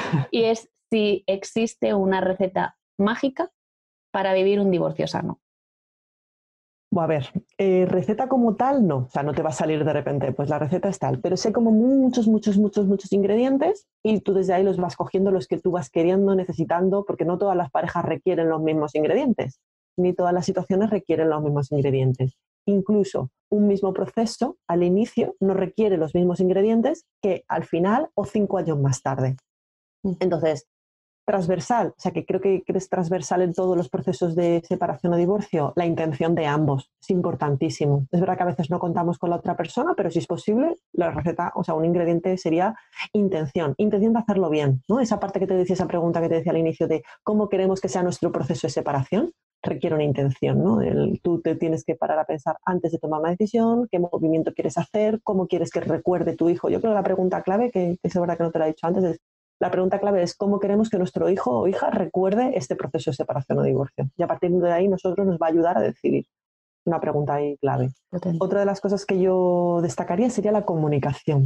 Y es si existe una receta mágica para vivir un divorcio sano. Bueno, a ver, eh, receta como tal no, o sea, no te va a salir de repente, pues la receta es tal, pero sé como muchos, muchos, muchos, muchos ingredientes y tú desde ahí los vas cogiendo los que tú vas queriendo, necesitando, porque no todas las parejas requieren los mismos ingredientes, ni todas las situaciones requieren los mismos ingredientes. Incluso un mismo proceso al inicio no requiere los mismos ingredientes que al final o cinco años más tarde. Entonces, transversal, o sea que creo que es transversal en todos los procesos de separación o divorcio, la intención de ambos es importantísimo. Es verdad que a veces no contamos con la otra persona, pero si es posible, la receta, o sea, un ingrediente sería intención, intención de hacerlo bien, ¿no? Esa parte que te decía, esa pregunta que te decía al inicio de cómo queremos que sea nuestro proceso de separación, requiere una intención, ¿no? El, tú te tienes que parar a pensar antes de tomar una decisión, qué movimiento quieres hacer, cómo quieres que recuerde tu hijo. Yo creo que la pregunta clave, que, que es verdad que no te la he dicho antes, es la pregunta clave es cómo queremos que nuestro hijo o hija recuerde este proceso de separación o divorcio. Y a partir de ahí nosotros nos va a ayudar a decidir. Una pregunta ahí clave. Potente. Otra de las cosas que yo destacaría sería la comunicación.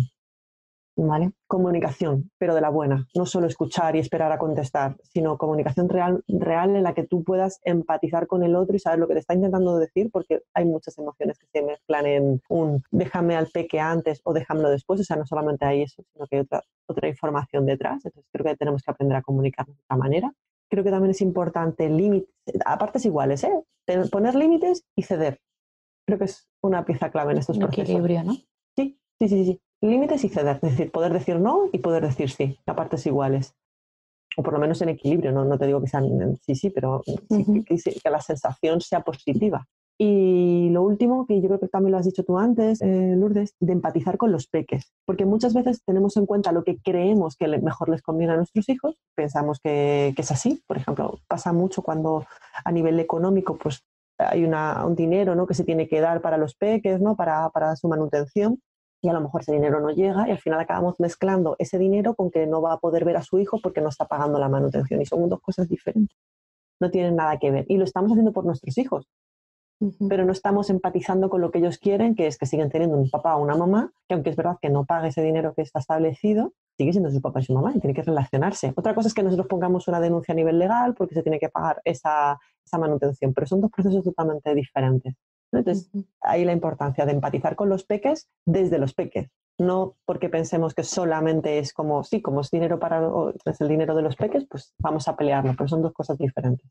¿Vale? Comunicación, pero de la buena. No solo escuchar y esperar a contestar, sino comunicación real, real en la que tú puedas empatizar con el otro y saber lo que te está intentando decir, porque hay muchas emociones que se mezclan en un déjame al peque antes o déjamelo después. O sea, no solamente hay eso, sino que hay otra, otra información detrás. Entonces creo que tenemos que aprender a comunicarnos de esta manera. Creo que también es importante límites, a partes iguales, ¿eh? Poner límites y ceder. Creo que es una pieza clave en estos un procesos. Equilibrio, ¿no? Sí, sí, sí, sí. Límites y ceder, es decir, poder decir no y poder decir sí, a partes iguales. O por lo menos en equilibrio, no, no te digo que sean sí, sí, pero sí, uh-huh. que, que, que la sensación sea positiva. Y lo último, que yo creo que también lo has dicho tú antes, eh, Lourdes, de empatizar con los peques. Porque muchas veces tenemos en cuenta lo que creemos que le, mejor les conviene a nuestros hijos, pensamos que, que es así. Por ejemplo, pasa mucho cuando a nivel económico pues hay una, un dinero, ¿no?, que se tiene que dar para los peques, ¿no?, para, para su manutención. Y a lo mejor ese dinero no llega y al final acabamos mezclando ese dinero con que no va a poder ver a su hijo porque no está pagando la manutención. Y son dos cosas diferentes. No tienen nada que ver. Y lo estamos haciendo por nuestros hijos. Uh-huh. Pero no estamos empatizando con lo que ellos quieren, que es que siguen teniendo un papá o una mamá, que aunque es verdad que no pague ese dinero que está establecido, sigue siendo su papá y su mamá y tiene que relacionarse. Otra cosa es que nosotros pongamos una denuncia a nivel legal porque se tiene que pagar esa, esa manutención, pero son dos procesos totalmente diferentes. Entonces, uh-huh. ahí la importancia de empatizar con los peques desde los peques, no porque pensemos que solamente es como, sí, como es dinero para es el dinero de los peques, pues vamos a pelearlo, pero son dos cosas diferentes.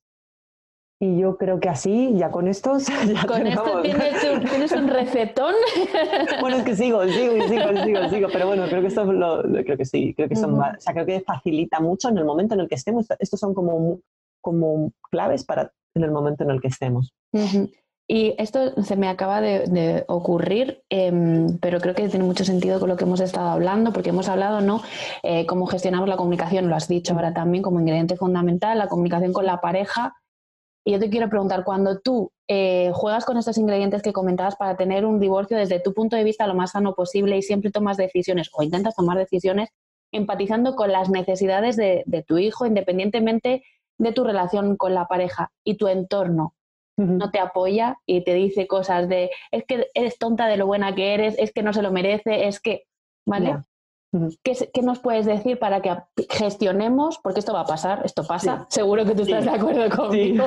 Y yo creo que así, ya con esto... Ya con tenemos. Esto tienes un, tienes un recetón. Bueno, es que sigo, sigo, sigo, sigo, sigo, pero bueno, creo que esto lo, creo que sí, creo que son, uh-huh. o sea, creo que facilita mucho en el momento en el que estemos. Estos son como, como claves para en el momento en el que estemos. Uh-huh. Y esto se me acaba de, de ocurrir, eh, pero creo que tiene mucho sentido con lo que hemos estado hablando, porque hemos hablado, ¿no?, eh, cómo gestionamos la comunicación, lo has dicho ahora también como ingrediente fundamental, la comunicación con la pareja. Y yo te quiero preguntar, cuando tú eh, juegas con estos ingredientes que comentabas para tener un divorcio desde tu punto de vista lo más sano posible y siempre tomas decisiones o intentas tomar decisiones empatizando con las necesidades de, de tu hijo, independientemente de tu relación con la pareja y tu entorno, uh-huh. no te apoya y te dice cosas de es que eres tonta de lo buena que eres, es que no se lo merece, es que, ¿vale? Yeah. Ujú. ¿Qué, qué nos puedes decir para que gestionemos? Porque esto va a pasar, esto pasa, Sí. seguro que tú estás Sí. de acuerdo conmigo.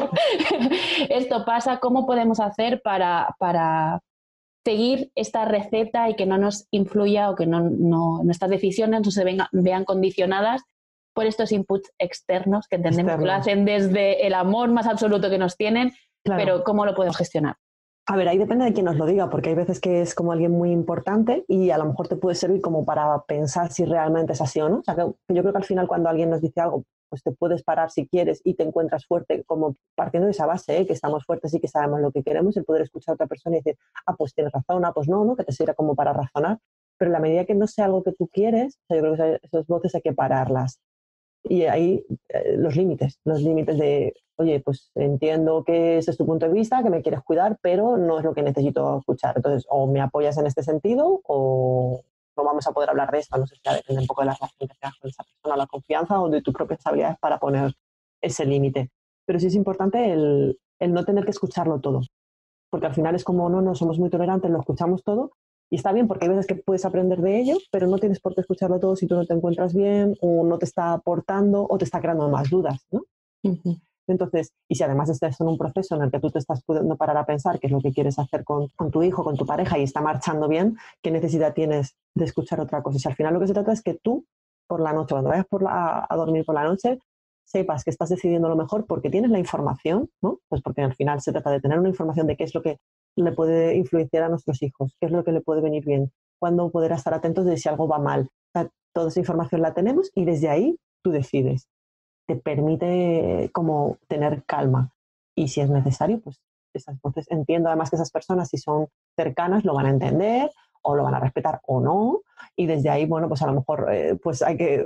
Sí. Esto pasa, ¿cómo podemos hacer para, para seguir esta receta y que no nos influya o que no, no, nuestras decisiones no se venga, vean condicionadas por estos inputs externos que entendemos Externos. que lo hacen desde el amor más absoluto que nos tienen, Claro. pero ¿cómo lo podemos gestionar? A ver, ahí depende de quién nos lo diga, porque hay veces que es como alguien muy importante y a lo mejor te puede servir como para pensar si realmente es así o no. O sea, que yo creo que al final cuando alguien nos dice algo, pues te puedes parar si quieres y te encuentras fuerte, como partiendo de esa base, ¿eh? Que estamos fuertes y que sabemos lo que queremos, el poder escuchar a otra persona y decir, ah, pues tienes razón, ah, pues no, ¿no? Que te sirva como para razonar. Pero en la medida que no sea algo que tú quieres, o sea, yo creo que esas voces hay que pararlas. Y ahí eh, los límites, los límites de, oye, pues entiendo que ese es tu punto de vista, que me quieres cuidar, pero no es lo que necesito escuchar. Entonces, o me apoyas en este sentido o no vamos a poder hablar de esto. No sé si ya depende un poco de la relación que tengas con esa persona, la confianza o de tus propias habilidades para poner ese límite. Pero sí es importante el, el no tener que escucharlo todo, porque al final es como, no, no, somos muy tolerantes, lo escuchamos todo. Y está bien porque hay veces que puedes aprender de ello, pero no tienes por qué escucharlo todo si tú no te encuentras bien o no te está aportando o te está creando más dudas, ¿no? Uh-huh. Entonces, y si además estás en un proceso en el que tú te estás pudiendo parar a pensar qué es lo que quieres hacer con, con tu hijo, con tu pareja y está marchando bien, ¿qué necesidad tienes de escuchar otra cosa? Si al final lo que se trata es que tú, por la noche, cuando vayas por la, a, a dormir por la noche, sepas que estás decidiendo lo mejor porque tienes la información, ¿no? Pues porque al final se trata de tener una información de qué es lo que le puede influenciar a nuestros hijos, qué es lo que le puede venir bien, cuándo poder estar atentos de si algo va mal. O sea, toda esa información la tenemos y desde ahí tú decides. Te permite como tener calma. Y si es necesario, pues esas voces, entiendo además que esas personas, si son cercanas, lo van a entender o lo van a respetar o no. Y desde ahí, bueno, pues a lo mejor eh, pues hay que,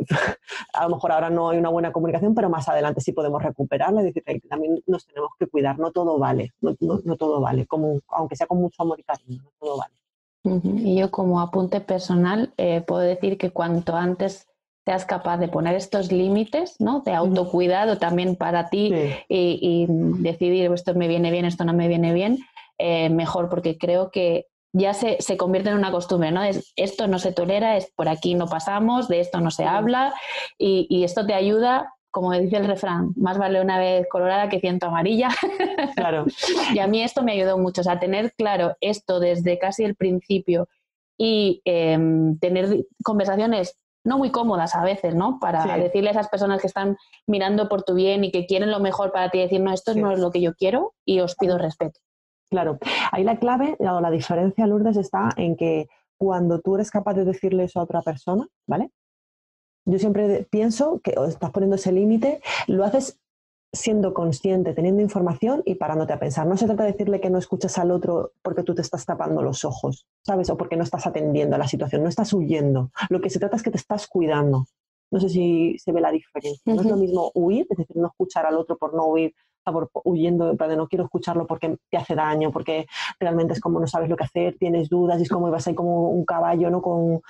a lo mejor ahora no hay una buena comunicación, pero más adelante sí podemos recuperarla y decir que también nos tenemos que cuidar, no todo vale, no, no, no todo vale, como, aunque sea con mucho amor y cariño, no todo vale. Uh-huh. Y yo como apunte personal eh, puedo decir que cuanto antes seas capaz de poner estos límites, ¿no? De autocuidado también para ti, sí. y, y decidir esto me viene bien, esto no me viene bien, eh, mejor, porque creo que ya se, se convierte en una costumbre, ¿no? Es, esto no se tolera, es por aquí no pasamos, de esto no se Sí. habla, y, y esto te ayuda, como dice el refrán, más vale una vez colorada que ciento amarilla. Claro. Y a mí esto me ayudó mucho, o sea, tener claro esto desde casi el principio y eh, tener conversaciones no muy cómodas a veces, ¿no? Para Sí. decirle a esas personas que están mirando por tu bien y que quieren lo mejor para ti, decir, no, esto Sí. no es lo que yo quiero y os pido respeto. Claro, ahí la clave o la diferencia, Lourdes, está en que cuando tú eres capaz de decirle eso a otra persona, ¿vale? Yo siempre pienso que estás poniendo ese límite, lo haces siendo consciente, teniendo información y parándote a pensar. No se trata de decirle que no escuches al otro porque tú te estás tapando los ojos, ¿sabes? O porque no estás atendiendo a la situación, no estás huyendo. Lo que se trata es que te estás cuidando. No sé si se ve la diferencia. No uh-huh. Es lo mismo huir, es decir, no escuchar al otro por no huir, por, por, huyendo, de no quiero escucharlo porque te hace daño, porque realmente es como no sabes lo que hacer, tienes dudas y es como ibas ahí como un caballo, ¿no? Con,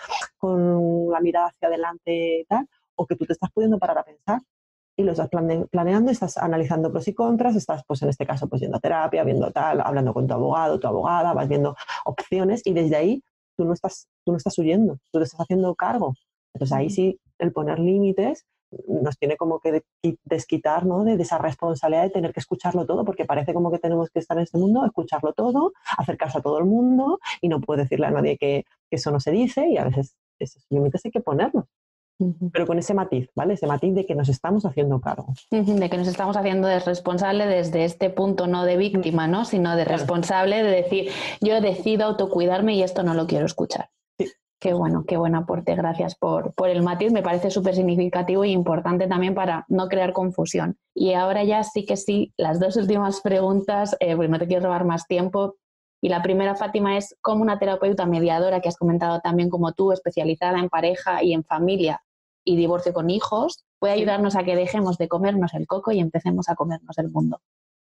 con la mirada hacia adelante, tal, o que tú te estás pudiendo parar a pensar y lo estás plane planeando, estás analizando pros y contras, estás, pues en este caso, pues yendo a terapia, viendo tal, hablando con tu abogado, tu abogada, vas viendo opciones y desde ahí tú no estás, tú no estás huyendo, tú te estás haciendo cargo. Entonces ahí sí, el poner límites nos tiene como que desquitar, ¿no? de, de esa responsabilidad de tener que escucharlo todo, porque parece como que tenemos que estar en este mundo, escucharlo todo, hacer caso a todo el mundo y no puedo decirle a nadie que, que eso no se dice y a veces esos límites hay que ponerlos. Pero con ese matiz, ¿vale? Ese matiz de que nos estamos haciendo cargo. De que nos estamos haciendo de responsable desde este punto, no de víctima, ¿no? Sino de responsable de decir, yo decido autocuidarme y esto no lo quiero escuchar. Sí. Qué bueno, qué buen aporte. Gracias por, por el matiz. Me parece súper significativo e importante también para no crear confusión. Y ahora ya sí que sí, las dos últimas preguntas, eh, porque no te quiero robar más tiempo. Y la primera, Fátima, es como una terapeuta mediadora que has comentado también como tú, especializada en pareja y en familia y divorcio con hijos, puede ayudarnos a que dejemos de comernos el coco y empecemos a comernos el mundo.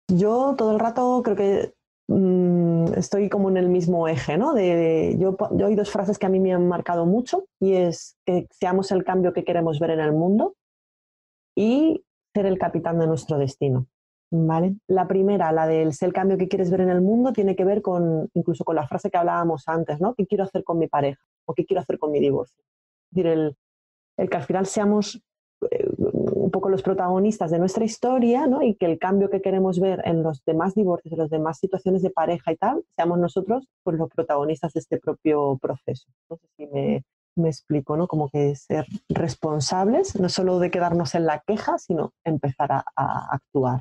Yo todo el rato creo que mmm, estoy como en el mismo eje, ¿no? De, de, yo, yo hay dos frases que a mí me han marcado mucho y es que seamos el cambio que queremos ver en el mundo y ser el capitán de nuestro destino, ¿vale? La primera, la del ser el cambio que quieres ver en el mundo, tiene que ver con, incluso con la frase que hablábamos antes, ¿no? ¿Qué quiero hacer con mi pareja? ¿O qué quiero hacer con mi divorcio? decir, el, el que al final seamos eh, un poco los protagonistas de nuestra historia, ¿no? Y que el cambio que queremos ver en los demás divorcios, en las demás situaciones de pareja y tal, seamos nosotros pues, los protagonistas de este propio proceso. No sé si me, me explico, ¿no? Como que ser responsables, no solo de quedarnos en la queja, sino empezar a, a actuar.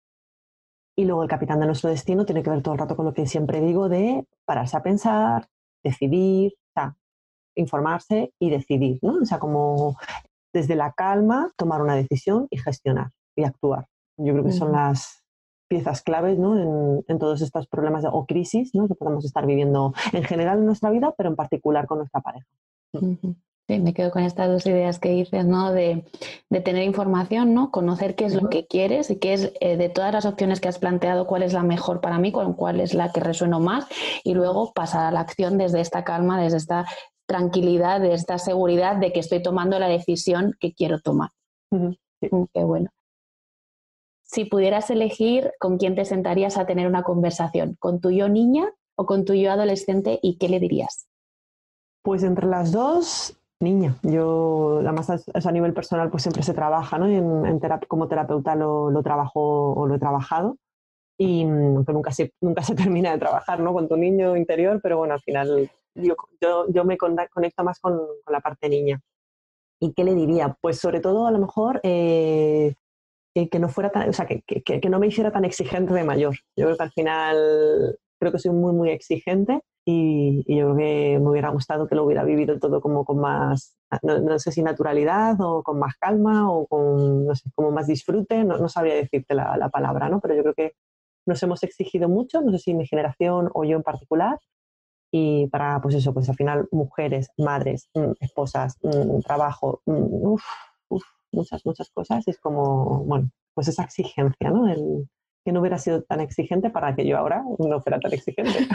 Y luego el capitán de nuestro destino tiene que ver todo el rato con lo que siempre digo de pararse a pensar, decidir, o sea, informarse y decidir, ¿no? O sea, como desde la calma tomar una decisión y gestionar y actuar. Yo creo que son las piezas claves, ¿no? en, en todos estos problemas de, o crisis, ¿no? Que podemos estar viviendo en general en nuestra vida, pero en particular con nuestra pareja. Uh-huh. Sí, me quedo con estas dos ideas que dices, ¿no? De, de tener información, ¿no? Conocer qué es lo que quieres y qué es, eh, de todas las opciones que has planteado, cuál es la mejor para mí, con cuál es la que resueno más, y luego pasar a la acción desde esta calma, desde esta tranquilidad, desde esta seguridad de que estoy tomando la decisión que quiero tomar. Uh-huh. Sí. Qué bueno. Si pudieras elegir con quién te sentarías a tener una conversación, ¿con tu yo niña o con tu yo adolescente, y qué le dirías? Pues entre las dos, niña. Yo, además, a, a nivel personal, pues siempre se trabaja, ¿no? En, en terap- como terapeuta lo, lo trabajo o lo he trabajado, y aunque nunca se, nunca se termina de trabajar, ¿no? Con tu niño interior, pero bueno, al final yo, yo, yo me conecto más con, con la parte niña. ¿Y qué le diría? Pues sobre todo, a lo mejor, eh, que, que no fuera tan, o sea, que, que, que no me hiciera tan exigente de mayor. Yo creo que al final creo que soy muy, muy exigente. Y, y yo creo que me hubiera gustado que lo hubiera vivido todo como con más, no, no sé si naturalidad o con más calma o con, no sé, como más disfrute, no, no sabría decirte la, la palabra, ¿no? Pero yo creo que nos hemos exigido mucho, no sé si mi generación o yo en particular, y para, pues eso, pues al final mujeres, madres, esposas, trabajo, uf, uf, muchas, muchas cosas, y es como, bueno, pues esa exigencia, ¿no? El, que no hubiera sido tan exigente para que yo ahora no fuera tan exigente.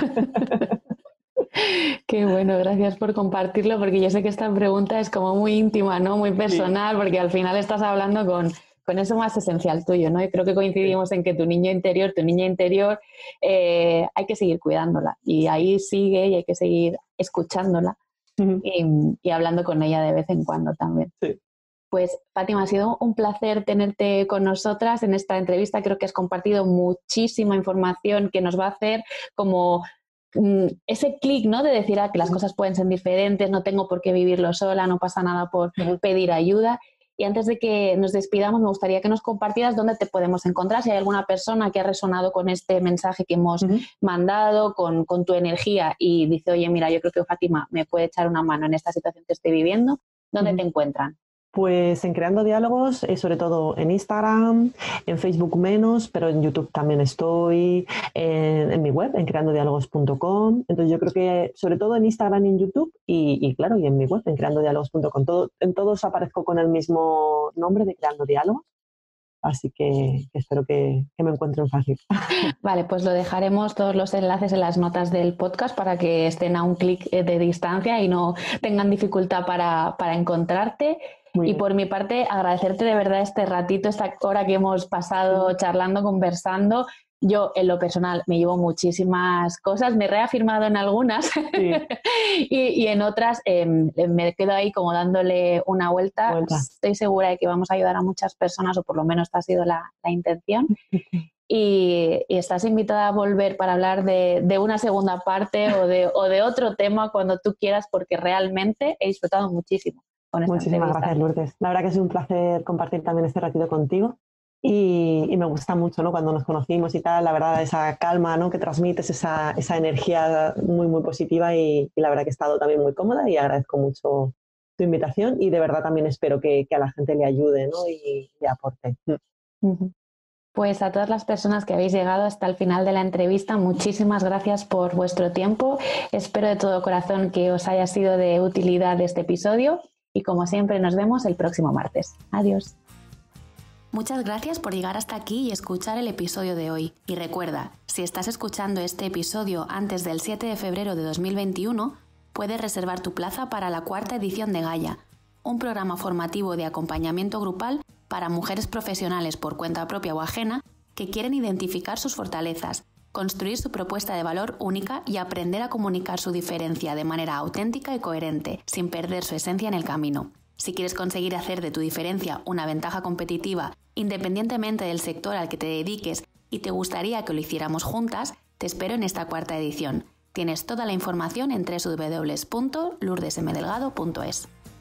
Qué bueno, gracias por compartirlo, porque yo sé que esta pregunta es como muy íntima, ¿no? Muy personal, sí. Porque al final estás hablando con, con eso más esencial tuyo, ¿no? Y creo que coincidimos sí. en que tu niño interior, tu niña interior, eh, hay que seguir cuidándola, y ahí sigue, y hay que seguir escuchándola uh-huh. y, y hablando con ella de vez en cuando también. Sí. Pues Fátima, ha sido un placer tenerte con nosotras en esta entrevista. Creo que has compartido muchísima información que nos va a hacer como mm, ese clic, ¿no? De decir ah, que las cosas pueden ser diferentes, no tengo por qué vivirlo sola, no pasa nada por pedir ayuda. Y antes de que nos despidamos, me gustaría que nos compartieras dónde te podemos encontrar, si hay alguna persona que ha resonado con este mensaje que hemos uh-huh. mandado, con, con tu energía, y dice, oye, mira, yo creo que Fátima me puede echar una mano en esta situación que estoy viviendo. ¿Dónde uh-huh. te encuentran? Pues en Creando Diálogos, eh, sobre todo en Instagram, en Facebook menos, pero en YouTube también estoy, en, en mi web, en creando diálogos punto com. Entonces yo creo que sobre todo en Instagram y en YouTube, y, y claro, y en mi web, en creando diálogos punto com. Todo, en todos aparezco con el mismo nombre de Creando Diálogos. Así que, que espero que, que me encuentren fácil. Vale, pues lo dejaremos todos los enlaces en las notas del podcast para que estén a un clic de distancia y no tengan dificultad para, para encontrarte. Muy y bien. Por mi parte, agradecerte de verdad este ratito, esta hora que hemos pasado sí. charlando, conversando. Yo, en lo personal, me llevo muchísimas cosas, me he reafirmado en algunas sí. y, y en otras eh, me quedo ahí como dándole una vuelta. vuelta. Estoy segura de que vamos a ayudar a muchas personas, o por lo menos esta ha sido la, la intención. Y, y estás invitada a volver para hablar de, de una segunda parte o de, o de otro tema cuando tú quieras, porque realmente he disfrutado muchísimo con esta Muchísimas entrevista. Gracias, Lourdes. La verdad que ha sido un placer compartir también este ratito contigo. Y, y me gusta mucho, ¿no? Cuando nos conocimos y tal, la verdad, esa calma, ¿no? Que transmites, esa, esa energía muy, muy positiva, y, y la verdad que he estado también muy cómoda, y agradezco mucho tu invitación, y de verdad también espero que, que a la gente le ayude, ¿no? Y le aporte. Uh-huh. Pues a todas las personas que habéis llegado hasta el final de la entrevista, muchísimas gracias por vuestro tiempo. Espero de todo corazón que os haya sido de utilidad este episodio, y como siempre nos vemos el próximo martes. Adiós. Muchas gracias por llegar hasta aquí y escuchar el episodio de hoy. Y recuerda, si estás escuchando este episodio antes del siete de febrero de dos mil veintiuno, puedes reservar tu plaza para la cuarta edición de Gaia, un programa formativo de acompañamiento grupal para mujeres profesionales por cuenta propia o ajena que quieren identificar sus fortalezas, construir su propuesta de valor única y aprender a comunicar su diferencia de manera auténtica y coherente, sin perder su esencia en el camino. Si quieres conseguir hacer de tu diferencia una ventaja competitiva, independientemente del sector al que te dediques y te gustaría que lo hiciéramos juntas, te espero en esta cuarta edición. Tienes toda la información en doble u doble u doble u punto lourdes m delgado punto es.